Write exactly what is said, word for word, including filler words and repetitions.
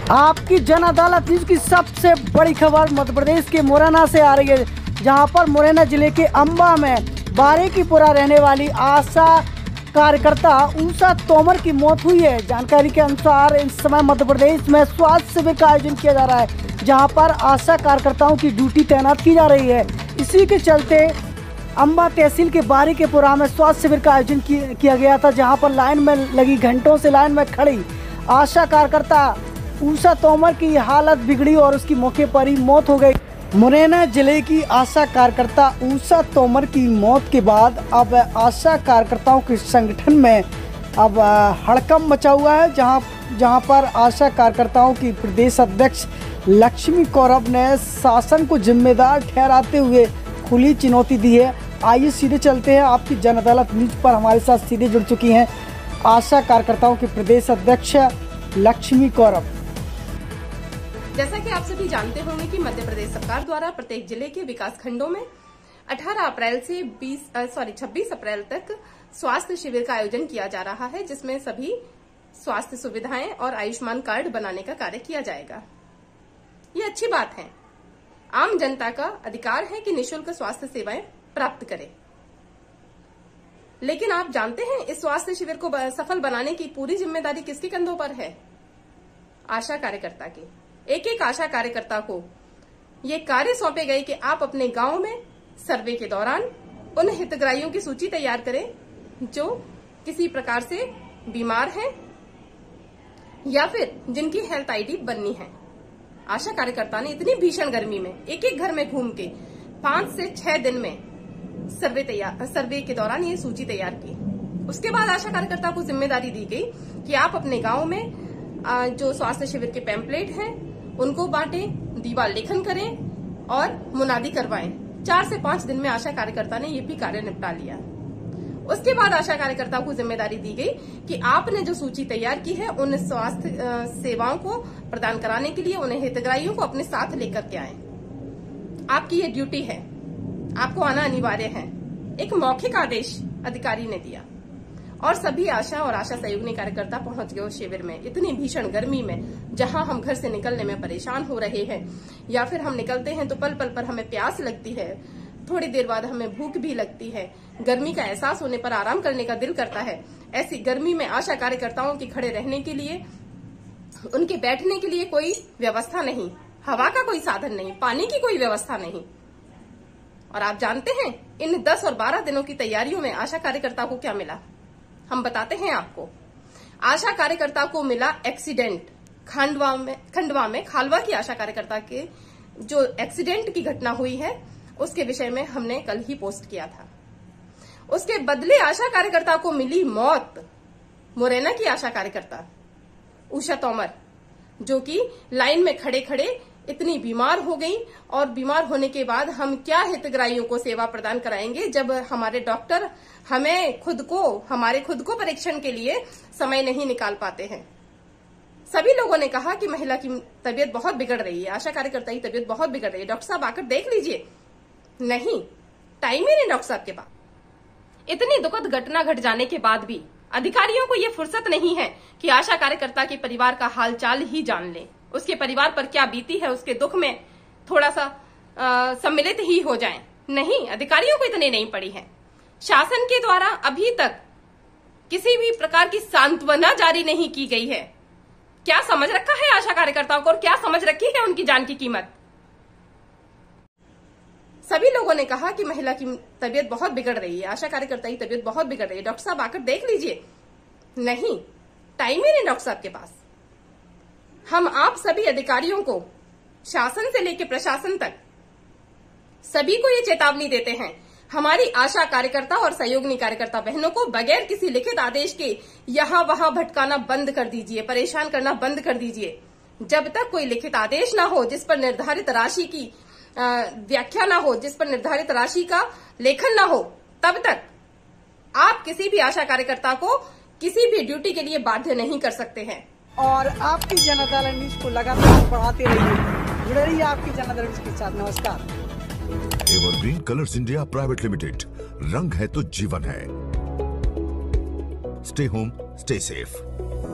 आपकी जन अदालत न्यूज की सबसे बड़ी खबर मध्य प्रदेश के मुरैना से आ रही है, जहां पर मुरैना जिले के अंबा में बारीकीपुरा रहने वाली आशा कार्यकर्ता उषा तोमर की मौत हुई है। जानकारी के अनुसार इस समय मध्य प्रदेश में स्वास्थ्य शिविर का आयोजन किया जा रहा है, जहां पर आशा कार्यकर्ताओं की ड्यूटी तैनात की जा रही है। इसी के चलते अंबा तहसील के बारीकीपुरा में स्वास्थ्य शिविर का आयोजन किया गया था, जहां पर लाइन में लगी घंटों से लाइन में खड़ी आशा कार्यकर्ता उषा तोमर की हालत बिगड़ी और उसकी मौके पर ही मौत हो गई। मुरैना जिले की आशा कार्यकर्ता उषा तोमर की मौत के बाद अब आशा कार्यकर्ताओं के संगठन में अब हड़कंप मचा हुआ है, जहां जहां पर आशा कार्यकर्ताओं की प्रदेश अध्यक्ष लक्ष्मी कौरव ने शासन को जिम्मेदार ठहराते हुए खुली चुनौती दी है। आइए सीधे चलते हैं, आपकी जन अदालत न्यूज पर हमारे साथ सीधे जुड़ चुकी हैं आशा कार्यकर्ताओं के प्रदेश अध्यक्ष लक्ष्मी कौरव। जैसा कि आप सभी जानते होंगे कि मध्य प्रदेश सरकार द्वारा प्रत्येक जिले के विकास खंडों में अठारह अप्रैल से बीस सॉरी छब्बीस अप्रैल तक स्वास्थ्य शिविर का आयोजन किया जा रहा है, जिसमें सभी स्वास्थ्य सुविधाएं और आयुष्मान कार्ड बनाने का कार्य किया जाएगा। ये अच्छी बात है। आम जनता का अधिकार है कि निःशुल्क स्वास्थ्य सेवाएं प्राप्त करे, लेकिन आप जानते हैं इस स्वास्थ्य शिविर को सफल बनाने की पूरी जिम्मेदारी किसके कंधों पर है? आशा कार्यकर्ता की। एक एक आशा कार्यकर्ता को ये कार्य सौंपे गए कि आप अपने गांव में सर्वे के दौरान उन हितग्राहियों की सूची तैयार करें जो किसी प्रकार से बीमार हैं या फिर जिनकी हेल्थ आईडी बननी है। आशा कार्यकर्ता ने इतनी भीषण गर्मी में एक एक घर में घूम के पांच से छह दिन में सर्वे तैयार सर्वे के दौरान ये सूची तैयार की। उसके बाद आशा कार्यकर्ता को जिम्मेदारी दी गई कि आप अपने गांव में जो स्वास्थ्य शिविर के पैम्पलेट हैं उनको बांटें, दीवार लेखन करें और मुनादी करवाएं। चार से पांच दिन में आशा कार्यकर्ता ने ये भी कार्य निपटा लिया। उसके बाद आशा कार्यकर्ता को जिम्मेदारी दी गई कि आपने जो सूची तैयार की है उन स्वास्थ्य सेवाओं को प्रदान कराने के लिए उन्हें हितग्राहियों को अपने साथ लेकर के आए। आपकी ये ड्यूटी है, आपको आना अनिवार्य है। एक मौखिक आदेश अधिकारी ने दिया और सभी आशा और आशा सहयोगी कार्यकर्ता पहुंच गए उस शिविर में। इतनी भीषण गर्मी में, जहां हम घर से निकलने में परेशान हो रहे हैं या फिर हम निकलते हैं तो पल पल पर हमें प्यास लगती है, थोड़ी देर बाद हमें भूख भी लगती है, गर्मी का एहसास होने पर आराम करने का दिल करता है। ऐसी गर्मी में आशा कार्यकर्ताओं के खड़े रहने के लिए, उनके बैठने के लिए कोई व्यवस्था नहीं, हवा का कोई साधन नहीं, पानी की कोई व्यवस्था नहीं। और आप जानते हैं इन दस और बारह दिनों की तैयारियों में आशा कार्यकर्ता को क्या मिला? हम बताते हैं आपको। आशा कार्यकर्ता को मिला एक्सीडेंट। खंडवा में खंडवा में खालवा की आशा कार्यकर्ता के जो एक्सीडेंट की घटना हुई है उसके विषय में हमने कल ही पोस्ट किया था। उसके बदले आशा कार्यकर्ता को मिली मौत। मुरैना की आशा कार्यकर्ता उषा तोमर, जो कि लाइन में खड़े खड़े इतनी बीमार हो गई, और बीमार होने के बाद हम क्या हितग्राहियों को सेवा प्रदान कराएंगे जब हमारे डॉक्टर हमें खुद को हमारे खुद को परीक्षण के लिए समय नहीं निकाल पाते हैं। सभी लोगों ने कहा कि महिला की तबीयत बहुत बिगड़ रही है, आशा कार्यकर्ता की तबीयत बहुत बिगड़ रही है, डॉक्टर साहब आकर देख लीजिए। नहीं, टाइम ही नहीं डॉक्टर साहब के पास। इतनी दुखद घटना घट जाने के बाद भी अधिकारियों को ये फुर्सत नहीं है कि आशा कार्यकर्ता के परिवार का हालचाल ही जान ले, उसके परिवार पर क्या बीती है, उसके दुख में थोड़ा सा आ, सम्मिलित ही हो जाएं। नहीं, अधिकारियों को इतनी नहीं पड़ी है। शासन के द्वारा अभी तक किसी भी प्रकार की सांत्वना जारी नहीं की गई है। क्या समझ रखा है आशा कार्यकर्ताओं को और क्या समझ रखी है उनकी जान की कीमत? सभी लोगों ने कहा कि महिला की तबीयत बहुत बिगड़ रही है, आशा कार्यकर्ता की तबीयत बहुत बिगड़ रही है, डॉक्टर साहब आकर देख लीजिए। नहीं, टाइम ही नहीं डॉक्टर साहब के पास। हम आप सभी अधिकारियों को, शासन से लेकर प्रशासन तक, सभी को ये चेतावनी देते हैं, हमारी आशा कार्यकर्ता और सहयोगी कार्यकर्ता बहनों को बगैर किसी लिखित आदेश के यहां वहां भटकाना बंद कर दीजिए, परेशान करना बंद कर दीजिए। जब तक कोई लिखित आदेश ना हो, जिस पर निर्धारित राशि की व्याख्या ना हो, जिस पर निर्धारित राशि का लेखन ना हो, तब तक आप किसी भी आशा कार्यकर्ता को किसी भी ड्यूटी के लिए बाध्य नहीं कर सकते हैं। और आपकी जन अदालत न्यूज को लगातार बढ़ाते रहिए, जुड़े रहिए आपकी जन अदालत न्यूज के साथ। नमस्कार। Evergreen colours India private limited, रंग है तो जीवन है। Stay home, stay safe.